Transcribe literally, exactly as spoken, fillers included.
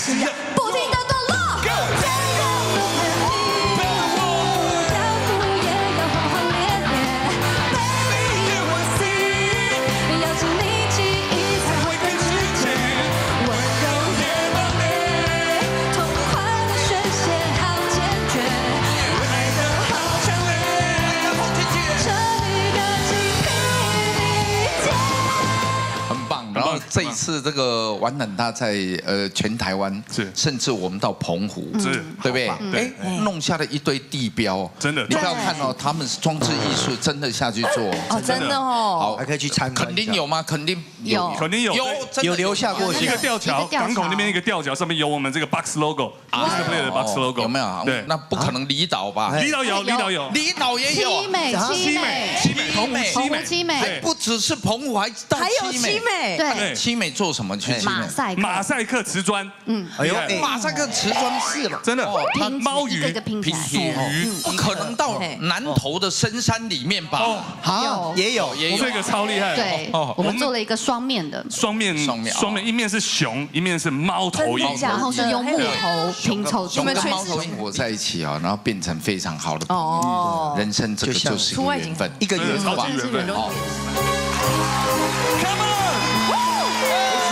是要不停的堕落。天空不陪你，漂浮也要轰轰烈烈。Baby you will see， 要尽力气才会更直接。温柔也猛烈，痛快的宣泄好坚决，爱得好强烈，这一个精疲力竭。 很棒。然后这一次这个玩很大在呃全台湾是， 甚至我们到澎湖， 是， 对不对？ 对哎，弄下了一堆地标， 真的你不要看哦，他们是装置艺术，真的下去做， 哦，真的哦， 好， 还可以去参观。 肯定有吗？肯定有肯定有有真的有留下过一个吊桥，港口那边一个吊桥，上面有我们这个 box logo，Display 的 box logo， 有没有？ 对， 那不可能离岛吧？ 离岛有，离岛有， 离岛也有七。美，七美， 七美，澎湖七澎湖美， 七美， 还不只是澎湖，还到还有七美， 对， 七美做什么？去七美马赛克， 马赛克瓷砖，嗯， 哎呦， 哎马赛克瓷砖是了， 真的， 拼起猫鱼一个一个拼起来， 属鱼， 不可能到南投的深山里面吧？ 哦， 好，也有也有这个超厉害， 对， 哦， 我们做了一个双面的， 双面双面双面，一面是熊，一面是猫头鹰， 然后是用木头拼凑出熊来的。 跟猫头鹰活在一起啊，然后变成非常好的朋哦友。人生这个就是一个缘分， 一个缘分超级缘分。 好。 Come on！